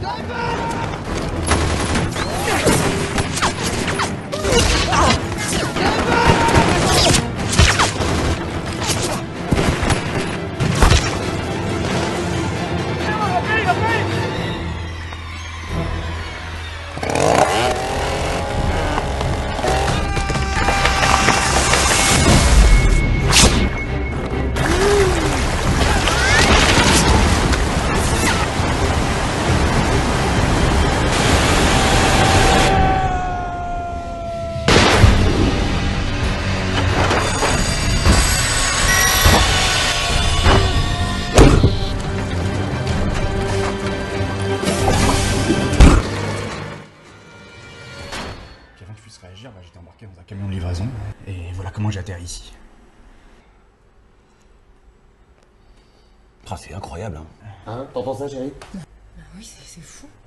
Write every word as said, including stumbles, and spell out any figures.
Avant que je puisse réagir, bah, j'étais embarqué dans un camion de livraison, et voilà comment j'ai atterri ici. Ah, c'est incroyable, hein. Hein, t'entends ça, chérie? Bah oui, c'est fou.